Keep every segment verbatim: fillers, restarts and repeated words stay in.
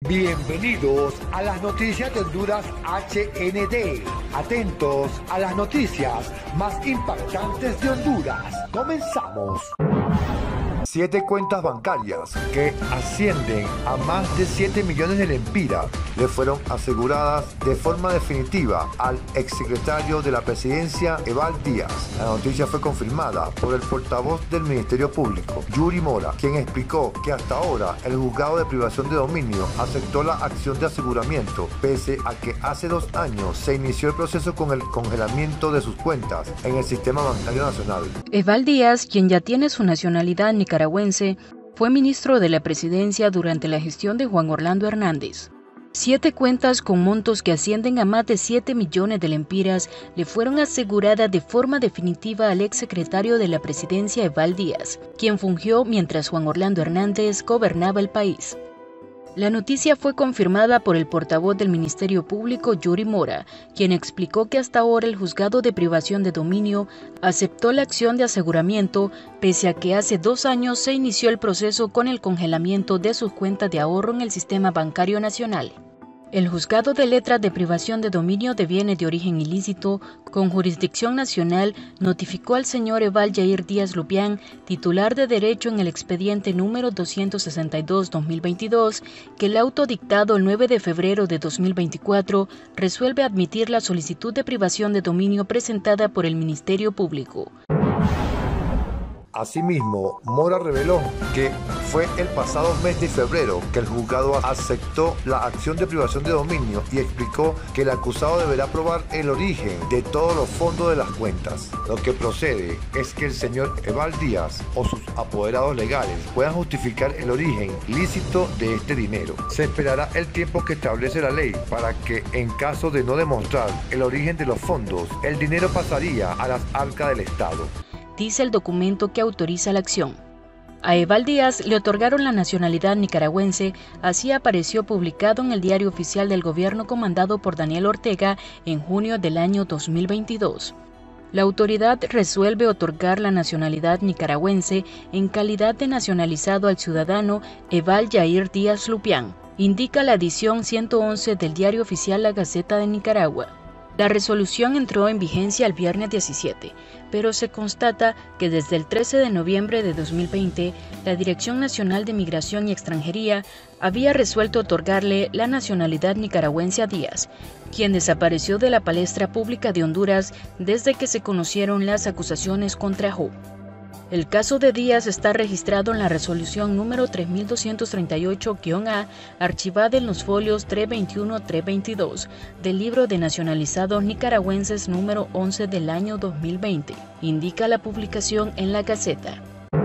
Bienvenidos a las noticias de Honduras H N D. Atentos a las noticias más impactantes de Honduras. Comenzamos. Siete cuentas bancarias que ascienden a más de siete millones de lempiras le fueron aseguradas de forma definitiva al exsecretario de la Presidencia, Eval Díaz. La noticia fue confirmada por el portavoz del Ministerio Público, Yuri Mora, quien explicó que hasta ahora el juzgado de privación de dominio aceptó la acción de aseguramiento, pese a que hace dos años se inició el proceso con el congelamiento de sus cuentas en el sistema bancario nacional. Eval Díaz, quien ya tiene su nacionalidad nicaragüense, fue ministro de la Presidencia durante la gestión de Juan Orlando Hernández. Siete cuentas con montos que ascienden a más de siete millones de lempiras le fueron aseguradas de forma definitiva al exsecretario de la Presidencia, Eval Díaz, quien fungió mientras Juan Orlando Hernández gobernaba el país. La noticia fue confirmada por el portavoz del Ministerio Público, Yuri Mora, quien explicó que hasta ahora el juzgado de privación de dominio aceptó la acción de aseguramiento, pese a que hace dos años se inició el proceso con el congelamiento de sus cuentas de ahorro en el sistema bancario nacional. El Juzgado de Letras de Privación de Dominio de Bienes de Origen Ilícito, con jurisdicción nacional, notificó al señor Eval Yair Díaz Lupián, titular de derecho en el expediente número doscientos sesenta y dos guión dos mil veintidós, que el auto dictado el nueve de febrero de dos mil veinticuatro resuelve admitir la solicitud de privación de dominio presentada por el Ministerio Público. Asimismo, Mora reveló que fue el pasado mes de febrero que el juzgado aceptó la acción de privación de dominio y explicó que el acusado deberá probar el origen de todos los fondos de las cuentas. Lo que procede es que el señor Eval Díaz o sus apoderados legales puedan justificar el origen lícito de este dinero. Se esperará el tiempo que establece la ley para que, en caso de no demostrar el origen de los fondos, el dinero pasaría a las arcas del Estado, dice el documento que autoriza la acción. A Eval Díaz le otorgaron la nacionalidad nicaragüense, así apareció publicado en el Diario Oficial del Gobierno comandado por Daniel Ortega en junio del año dos mil veintidós. La autoridad resuelve otorgar la nacionalidad nicaragüense en calidad de nacionalizado al ciudadano Eval Yair Díaz Lupián, indica la edición ciento once del Diario Oficial La Gaceta de Nicaragua. La resolución entró en vigencia el viernes diecisiete, pero se constata que desde el trece de noviembre de dos mil veinte, la Dirección Nacional de Migración y Extranjería había resuelto otorgarle la nacionalidad nicaragüense a Díaz, quien desapareció de la palestra pública de Honduras desde que se conocieron las acusaciones contra Joe. El caso de Díaz está registrado en la resolución número tres mil doscientos treinta y ocho guión A, archivada en los folios trescientos veintiuno a trescientos veintidós del libro de nacionalizados nicaragüenses número once del año dos mil veinte, indica la publicación en la Gaceta.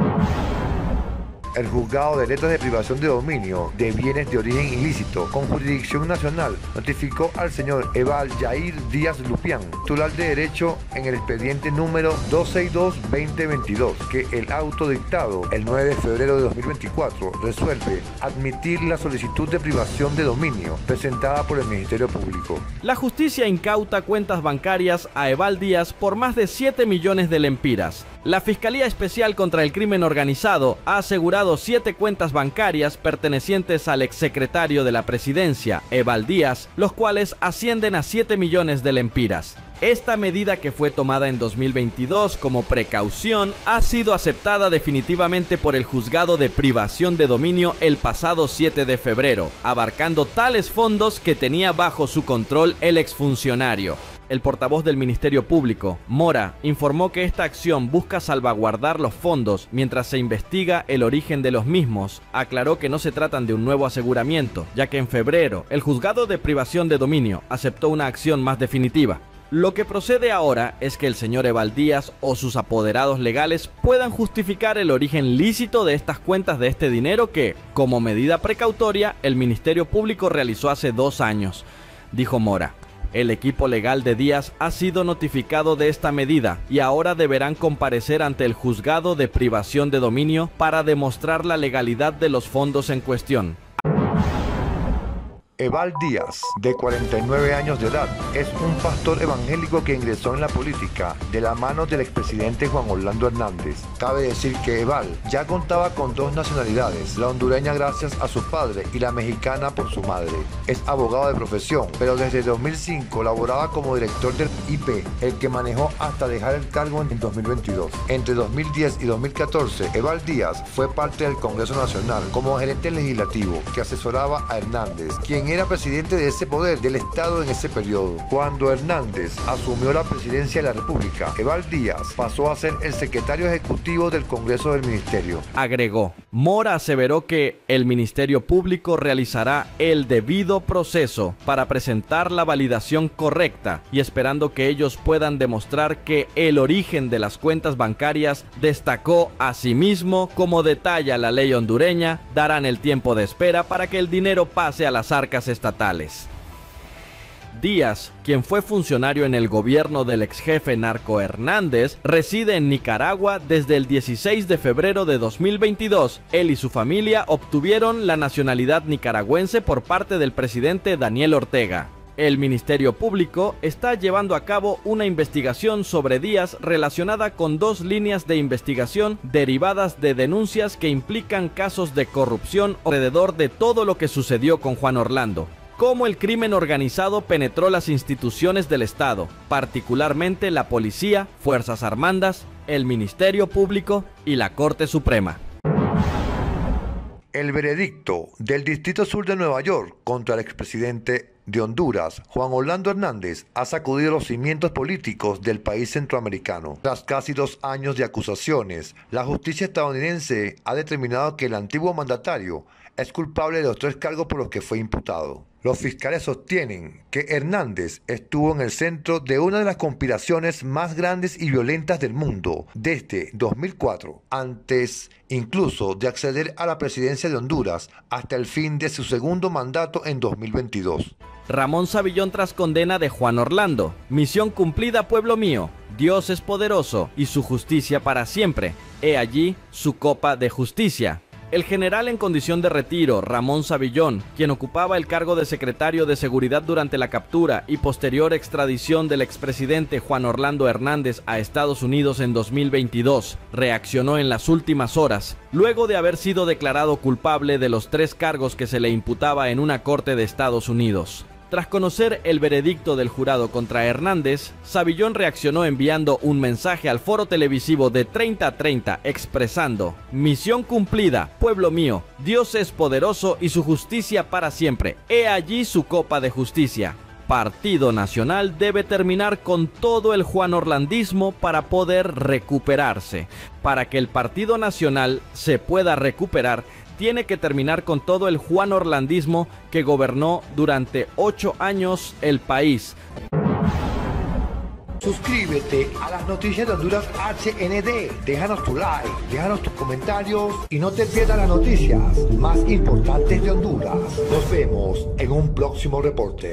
El Juzgado de Letras de Privación de Dominio de Bienes de Origen Ilícito, con jurisdicción nacional, notificó al señor Eval Yair Díaz Lupián, titular de derecho en el expediente número doscientos sesenta y dos guión veinte veintidós, que el auto dictado el nueve de febrero de dos mil veinticuatro resuelve admitir la solicitud de privación de dominio presentada por el Ministerio Público. La justicia incauta cuentas bancarias a Eval Díaz por más de siete millones de lempiras. La Fiscalía Especial contra el Crimen Organizado ha asegurado siete cuentas bancarias pertenecientes al exsecretario de la Presidencia, Eval Díaz, los cuales ascienden a siete millones de lempiras. Esta medida, que fue tomada en dos mil veintidós como precaución, ha sido aceptada definitivamente por el Juzgado de Privación de Dominio el pasado siete de febrero, abarcando tales fondos que tenía bajo su control el exfuncionario. El portavoz del Ministerio Público, Mora, informó que esta acción busca salvaguardar los fondos mientras se investiga el origen de los mismos. Aclaró que no se tratan de un nuevo aseguramiento, ya que en febrero el Juzgado de Privación de Dominio aceptó una acción más definitiva. Lo que procede ahora es que el señor Eval Díaz o sus apoderados legales puedan justificar el origen lícito de estas cuentas de este dinero que, como medida precautoria, el Ministerio Público realizó hace dos años, dijo Mora. El equipo legal de Díaz ha sido notificado de esta medida y ahora deberán comparecer ante el Juzgado de Privación de Dominio para demostrar la legalidad de los fondos en cuestión. Eval Díaz, de cuarenta y nueve años de edad, es un pastor evangélico que ingresó en la política de la mano del expresidente Juan Orlando Hernández. Cabe decir que Eval ya contaba con dos nacionalidades, la hondureña gracias a su padre y la mexicana por su madre. Es abogado de profesión, pero desde dos mil cinco laboraba como director del I P, el que manejó hasta dejar el cargo en dos mil veintidós. Entre dos mil diez y dos mil catorce, Eval Díaz fue parte del Congreso Nacional como gerente legislativo que asesoraba a Hernández, quien era presidente de ese poder del Estado en ese periodo. Cuando Hernández asumió la presidencia de la República, Eval Díaz pasó a ser el secretario ejecutivo del Congreso del Ministerio. Agregó, Mora aseveró que el Ministerio Público realizará el debido proceso para presentar la validación correcta y esperando que ellos puedan demostrar que el origen de las cuentas bancarias destacó asimismo, como detalla la ley hondureña, darán el tiempo de espera para que el dinero pase a las arcas estatales. Díaz, quien fue funcionario en el gobierno del ex jefe narco Hernández, reside en Nicaragua desde el dieciséis de febrero de dos mil veintidós. Él y su familia obtuvieron la nacionalidad nicaragüense por parte del presidente Daniel Ortega. El Ministerio Público está llevando a cabo una investigación sobre Díaz relacionada con dos líneas de investigación derivadas de denuncias que implican casos de corrupción alrededor de todo lo que sucedió con Juan Orlando. Cómo el crimen organizado penetró las instituciones del Estado, particularmente la policía, Fuerzas Armadas, el Ministerio Público y la Corte Suprema. El veredicto del Distrito Sur de Nueva York contra el expresidente de Honduras, Juan Orlando Hernández, ha sacudido los cimientos políticos del país centroamericano. Tras casi dos años de acusaciones, la justicia estadounidense ha determinado que el antiguo mandatario es culpable de los tres cargos por los que fue imputado. Los fiscales sostienen que Hernández estuvo en el centro de una de las conspiraciones más grandes y violentas del mundo desde dos mil cuatro, antes incluso de acceder a la presidencia de Honduras hasta el fin de su segundo mandato en dos mil veintidós. Ramón Savillón tras condena de Juan Orlando. Misión cumplida, pueblo mío. Dios es poderoso y su justicia para siempre. He allí su copa de justicia. El general en condición de retiro, Ramón Savillón, quien ocupaba el cargo de secretario de Seguridad durante la captura y posterior extradición del expresidente Juan Orlando Hernández a Estados Unidos en dos mil veintidós, reaccionó en las últimas horas, luego de haber sido declarado culpable de los tres cargos que se le imputaba en una corte de Estados Unidos. Tras conocer el veredicto del jurado contra Hernández, Savillón reaccionó enviando un mensaje al foro televisivo de treinta a treinta expresando: misión cumplida, pueblo mío, Dios es poderoso y su justicia para siempre. He allí su copa de justicia. Partido Nacional debe terminar con todo el Juan Orlandismo para poder recuperarse. Para que el Partido Nacional se pueda recuperar, tiene que terminar con todo el Juan Orlandismo que gobernó durante ocho años el país. Suscríbete a las noticias de Honduras H N D, déjanos tu like, déjanos tus comentarios y no te pierdas las noticias más importantes de Honduras. Nos vemos en un próximo reporte.